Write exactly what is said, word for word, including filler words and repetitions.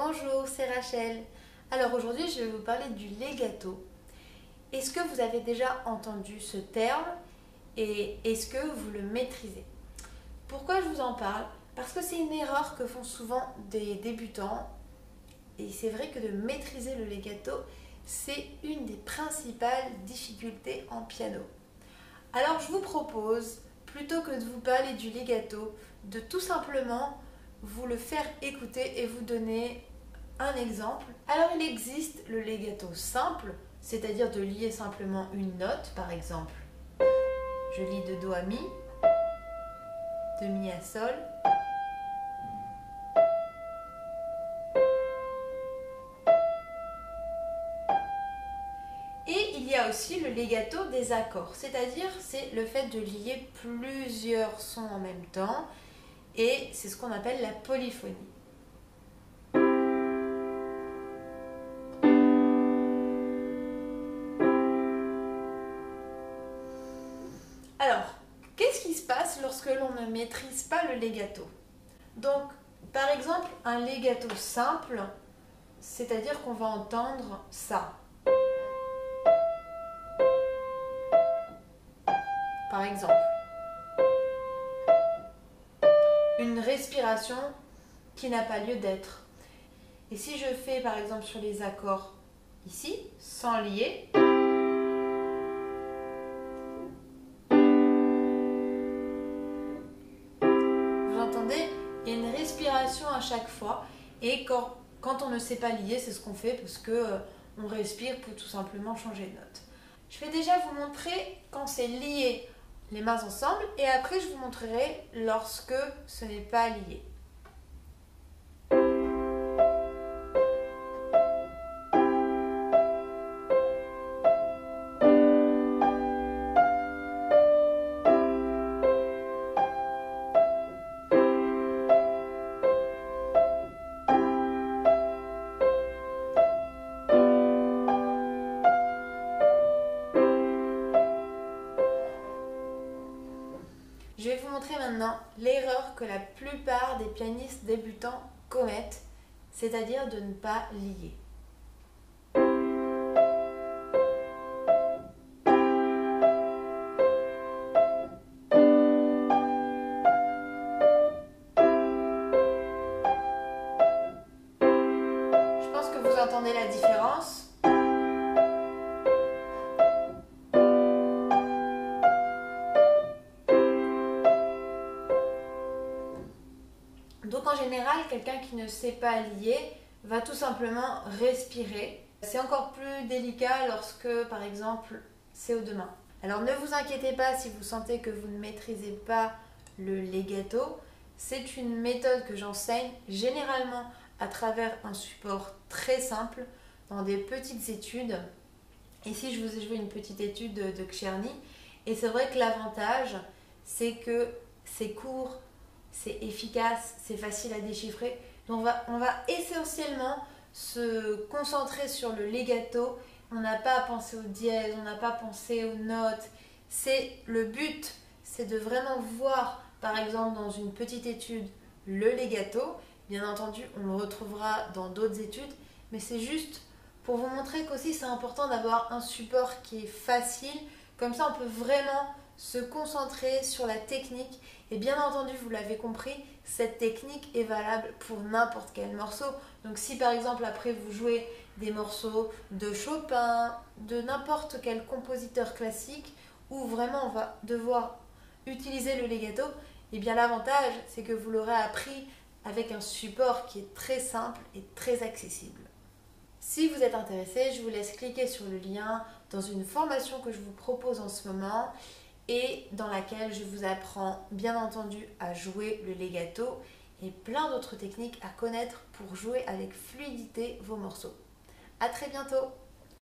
Bonjour, c'est Rachel. Alors aujourd'hui, je vais vous parler du legato. Est-ce que vous avez déjà entendu ce terme et est-ce que vous le maîtrisez? Pourquoi je vous en parle? Parce que c'est une erreur que font souvent des débutants et c'est vrai que de maîtriser le legato, c'est une des principales difficultés en piano. Alors je vous propose, plutôt que de vous parler du legato, de tout simplement vous le faire écouter et vous donner un exemple. Alors il existe le legato simple, c'est-à-dire de lier simplement une note, par exemple. Je lis de Do à Mi, de Mi à Sol. Et il y a aussi le legato des accords, c'est-à-dire c'est le fait de lier plusieurs sons en même temps et c'est ce qu'on appelle la polyphonie. Alors, qu'est-ce qui se passe lorsque l'on ne maîtrise pas le legato? Donc, par exemple, un legato simple, c'est-à-dire qu'on va entendre ça. Par exemple. Une respiration qui n'a pas lieu d'être. Et si je fais par exemple sur les accords ici, sans lier, vous entendez, il y a une respiration à chaque fois. Et quand, quand on ne sait pas lier, c'est ce qu'on fait parce que euh, on respire pour tout simplement changer de note. Je vais déjà vous montrer quand c'est lié, les mains ensemble, et après je vous montrerai lorsque ce n'est pas lié. Je vais vous montrer maintenant l'erreur que la plupart des pianistes débutants commettent, c'est-à-dire de ne pas lier. Je pense que vous entendez la différence. Donc en général, quelqu'un qui ne sait pas lier va tout simplement respirer. C'est encore plus délicat lorsque, par exemple, c'est aux deux mains. Alors ne vous inquiétez pas si vous sentez que vous ne maîtrisez pas le legato. C'est une méthode que j'enseigne généralement à travers un support très simple dans des petites études. Ici, je vous ai joué une petite étude de, de Czerny. Et c'est vrai que l'avantage, c'est que c'est court, c'est efficace, c'est facile à déchiffrer. Donc on va, on va essentiellement se concentrer sur le legato. On n'a pas à penser aux dièses, on n'a pas à penser aux notes. C'est le but, c'est de vraiment voir, par exemple dans une petite étude, le legato. Bien entendu, on le retrouvera dans d'autres études, mais c'est juste pour vous montrer qu'aussi c'est important d'avoir un support qui est facile. Comme ça, on peut vraiment se concentrer sur la technique et bien entendu, vous l'avez compris, cette technique est valable pour n'importe quel morceau. Donc si par exemple après vous jouez des morceaux de Chopin, de n'importe quel compositeur classique où vraiment on va devoir utiliser le legato, et bien l'avantage c'est que vous l'aurez appris avec un support qui est très simple et très accessible. Si vous êtes intéressé, je vous laisse cliquer sur le lien dans une formation que je vous propose en ce moment et dans laquelle je vous apprends bien entendu à jouer le legato et plein d'autres techniques à connaître pour jouer avec fluidité vos morceaux. À très bientôt!